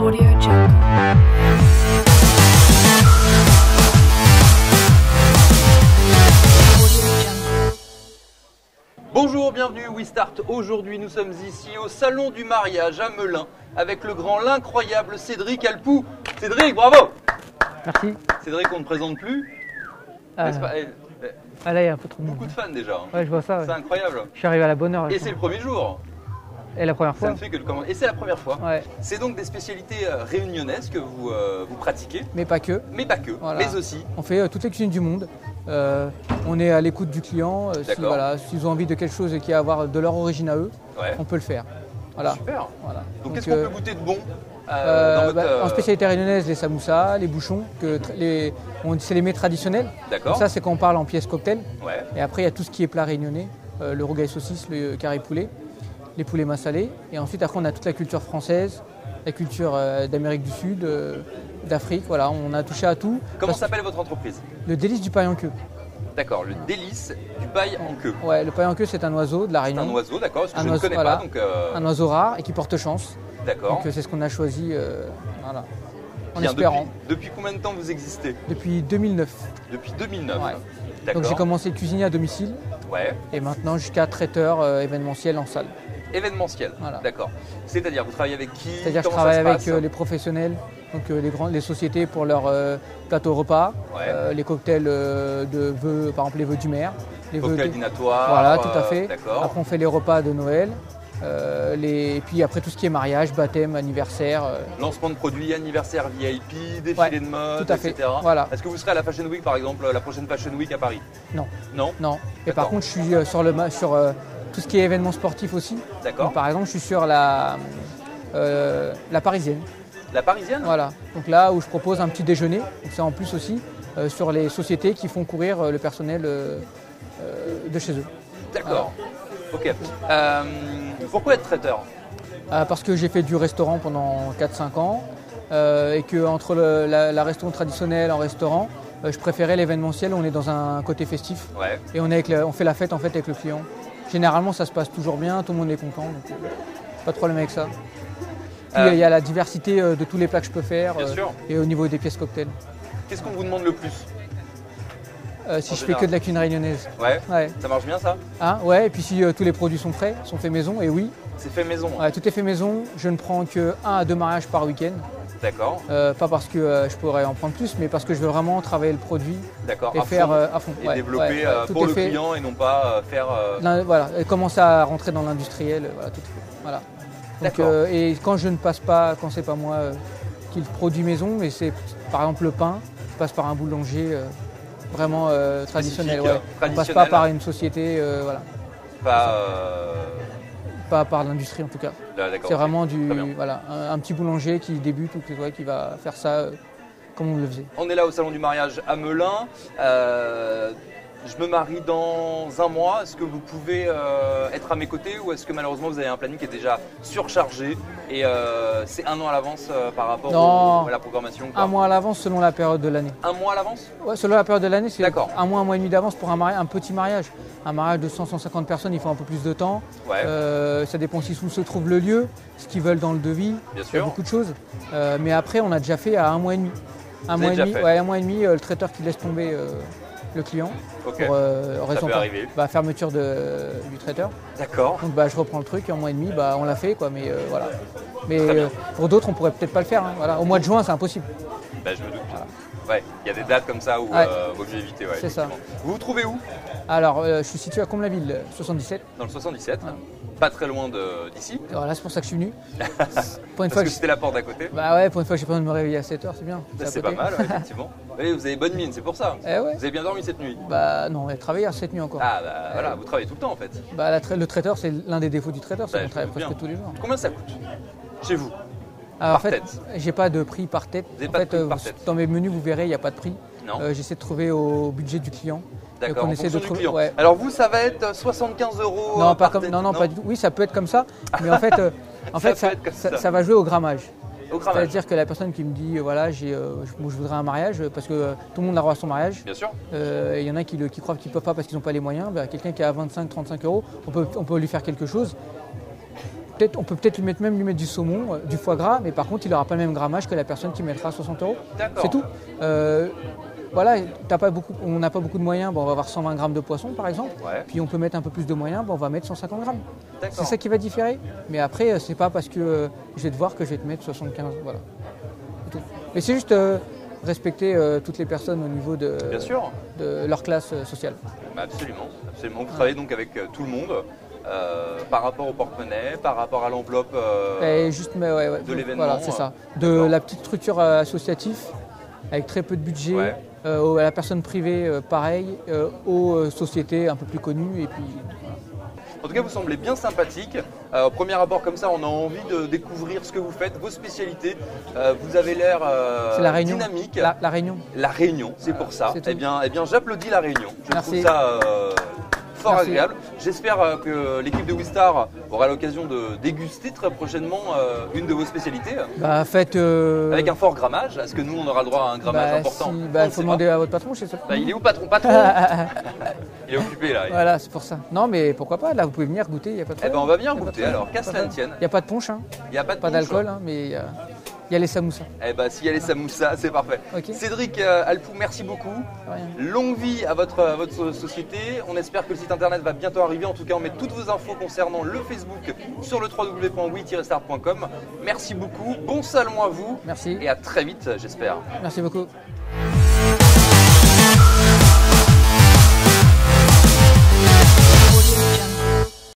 Bonjour, bienvenue, We Start. Aujourd'hui, nous sommes ici au Salon du Mariage à Melun avec le grand, l'incroyable Cédric Alpoux. Cédric, bravo! Merci. Cédric, on ne présente plus. Ah là, il y a un peu trop de monde. Beaucoup de fans déjà. Ouais, je vois ça. C'est incroyable. Je suis arrivé à la bonne heure. Et c'est le premier jour. Et la première Ça fois. ne fait que le commencer. Et c'est la première fois. Ouais. C'est donc des spécialités réunionnaises que vous pratiquez. Mais pas que. Mais pas que, Voilà. mais aussi. On fait toutes les cuisines du monde. On est à l'écoute du client. S'ils ont envie de quelque chose qui a à voir de leur origine à eux, Ouais. on peut le faire. Voilà. Super. Voilà. Donc qu'est-ce qu'on peut goûter de bon dans votre, En spécialité réunionnaise, les samoussas, les bouchons, c'est les mets traditionnels. D'accord. Donc ça, c'est quand on parle en pièces cocktail. Ouais. Et après, il y a tout ce qui est plat réunionnais, le rougail saucisse, le carré poulet, les poulets massalés. Et ensuite, après, on a toute la culture française, la culture d'Amérique du Sud, d'Afrique. Voilà, on a touché à tout. Comment s'appelle votre entreprise? Le délice du paille en queue. D'accord, le délice du paille en queue. Ouais, le paille en queue, c'est un oiseau de la Réunion. C'est un oiseau, d'accord, parce que Un je ne oiseau, connais voilà. pas. Donc, Un oiseau rare et qui porte chance. d'accord. Donc c'est ce qu'on a choisi voilà, en Bien, espérant. depuis combien de temps vous existez? Depuis 2009. Depuis 2009. Ouais. D'accord. Donc j'ai commencé cuisinier à domicile Ouais. et maintenant jusqu'à traiteur événementiel en salle. Événementiel. Voilà. D'accord. C'est-à-dire, vous travaillez avec qui? C'est-à-dire que je Comment travaille ça se avec passe les professionnels, donc les sociétés pour leur plateau repas, Ouais. les cocktails de vœux, par exemple les vœux du maire. Les vœux Cocktail dînatoire. Voilà, tout à fait. D'accord. Après on fait les repas de Noël, et puis après tout ce qui est mariage, baptême, anniversaire. Lancement de produits, anniversaire VIP, défilé Ouais, de mode, tout à fait. etc. Voilà. Est-ce que vous serez à la Fashion Week, par exemple, la prochaine Fashion Week à Paris? Non. Non. Non. Et D'accord. par contre, je suis sur tout ce qui est événements sportifs aussi. D'accord. Donc, par exemple, je suis sur la Parisienne. La Parisienne? Voilà. Donc là où je propose un petit déjeuner. Donc c'est en plus aussi sur les sociétés qui font courir le personnel de chez eux. D'accord. Ok. Pourquoi être traiteur? Parce que j'ai fait du restaurant pendant 4-5 ans et que entre la restauration traditionnelle en restaurant, je préférais l'événementiel où on est dans un côté festif Ouais. et on fait la fête en fait avec le client. Généralement ça se passe toujours bien, tout le monde est content, donc pas de problème avec ça. Puis il y a la diversité de tous les plats que je peux faire Bien sûr. et au niveau des pièces cocktails. Qu'est-ce qu'on vous demande le plus? Si En je fais que de la cuisine réunionnaise. Ouais. Ouais. Ça marche bien ça? Hein, ouais, et puis si tous les produits sont prêts, sont faits maison, et oui, C'est fait maison. ouais, tout est fait maison. Je ne prends que 1 à 2 mariages par week-end. D'accord. Pas parce que je pourrais en prendre plus, mais parce que je veux vraiment travailler le produit D'accord. et À faire fond. à fond. Et Ouais, développer ouais, ouais, tout pour est le fait. client et non pas faire. Voilà, et commencer à rentrer dans l'industriel, voilà, tout est fait. Voilà. Donc, D'accord. et quand je ne passe pas, quand c'est pas moi qui le produit maison, mais c'est par exemple le pain, je passe par un boulanger vraiment traditionnel. Ouais. On passe pas traditionnel. par une société, voilà. Pas. Pas par l'industrie en tout cas. Là, d'accord. C'est ok. vraiment Très bien. voilà, un petit boulanger qui débute ou qui va faire ça comme on le faisait. On est là au salon du mariage à Melun. Je me marie dans un mois. Est-ce que vous pouvez être à mes côtés ou est-ce que malheureusement vous avez un planning qui est déjà surchargé et c'est un an à l'avance par rapport Non. à la programmation quoi? Un mois à l'avance selon la période de l'année. Un mois à l'avance? Ouais, selon la période de l'année, c'est D'accord. un mois et demi d'avance pour un petit mariage. Un mariage de 100-150 personnes, il faut un peu plus de temps. Ouais. Ça dépend aussi où se trouve le lieu, ce qu'ils veulent dans le devis. Bien Il y a sûr. beaucoup de choses. Mais après, on a déjà fait à un mois et demi. Un mois et déjà demi, fait. ouais, un mois et demi, le traiteur qui laisse tomber le client Ok. pour raison peut arriver. fermeture du traiteur. D'accord. Donc je reprends le truc et en mois et demi, on l'a fait quoi. Mais voilà. Mais Très bien. pour d'autres, on pourrait peut-être pas le faire. Hein, voilà. Au mois de juin, c'est impossible. Bah, je me doute. Ouais, il y a des dates comme ça où Ouais. vaut mieux éviter. Ouais, C'est ça. effectivement. Vous vous trouvez où? Alors, je suis situé à Comble-la-Ville, 77. Dans le 77, Voilà. pas très loin d'ici. Et voilà, c'est pour ça que je suis venu. Pour une Parce fois que que c'était la porte d'à côté. bah ouais, pour une fois que j'ai pas besoin de me réveiller à 7h, c'est bien. à C'est côté. pas mal, ouais, effectivement. Oui, vous avez bonne mine, c'est pour ça. Eh ouais. Vous avez bien dormi cette nuit? Bah non, mais travailler cette nuit encore. Ah bah voilà, vous travaillez tout le temps en fait. Bah le traiteur, c'est l'un des défauts du traiteur, c'est Bah, qu'on je travaille me presque doute tous les jours. Combien ça coûte chez vous? Alors, en Par fait, tête. j'ai pas de prix par tête. Vous avez En pas de fait, prix par tête. dans mes menus, vous verrez, il n'y a pas de prix. Non. J'essaie de trouver au budget du client. D'accord, on en essaie fonction de du trouver- client. ouais. Alors vous, ça va être 75 euros Non, pas par comme, tête. non, pas du tout. Oui, ça peut être comme ça, mais en fait, peut être comme ça. ça va jouer au grammage. Au grammage. C'est-à-dire que la personne qui me dit, voilà, je voudrais un mariage, parce que tout le monde a droit à son mariage. Bien sûr. Il y en a qui croient qu'ils ne peuvent pas parce qu'ils n'ont pas les moyens. Quelqu'un qui a 25-35 euros, on peut lui faire quelque chose. on peut peut-être lui mettre du saumon, du foie gras, mais par contre, il n'aura pas le même grammage que la personne qui mettra 60 €. D'accord. C'est tout. Voilà, on n'a pas beaucoup de moyens, on va avoir 120 grammes de poisson par exemple, Ouais. puis on peut mettre un peu plus de moyens, on va mettre 150 grammes. D'accord. C'est ça qui va différer. Mais après, c'est pas parce que je vais te voir que je vais te mettre 75. Voilà. C'est tout. Mais c'est juste respecter toutes les personnes au niveau Bien sûr. de leur classe sociale. Bah, absolument. Absolument. Vous travaillez donc avec tout le monde par rapport au porte-monnaie, par rapport à l'enveloppe de l'événement. Voilà, c'est ça. De D'accord. la petite structure associative avec très peu de budget. Ouais. À la personne privée, pareil, aux sociétés un peu plus connues. Et puis, voilà. En tout cas, vous semblez bien sympathique. Au premier abord comme ça, on a envie de découvrir ce que vous faites, vos spécialités. Vous avez l'air C'est la Réunion. dynamique. La Réunion. La Réunion, c'est pour ça. c'est tout. Eh bien, j'applaudis la Réunion. Je Merci. trouve ça fort Merci. agréable. J'espère que l'équipe de Wistar aura l'occasion de déguster très prochainement une de vos spécialités. Faites. Avec un fort grammage. Est-ce que nous, on aura le droit à un grammage important? On ne Il faut sait demander pas. à votre patron, je sais pas. Il est où, patron? Patron Il est occupé là. Voilà, c'est pour ça. Non, mais pourquoi pas, là, vous pouvez venir goûter, il n'y a pas de Eh problème. ben, on va venir Y a pas de goûter problème. alors, qu'à cela ne tienne. Il n'y a pas de punch, hein. Il n'y a pas de Pas punch. d'alcool, hein, mais il y a les samoussas. Eh ben, s'il y a les samoussas, c'est parfait. Ok. Cédric Alpou, merci beaucoup. Rien. Longue vie à votre société. On espère que le site internet va bientôt arriver. En tout cas, on met toutes vos infos concernant le Facebook sur le www.oui-start.com. Merci beaucoup. Bon salon à vous. Merci. Et à très vite, j'espère. Merci beaucoup.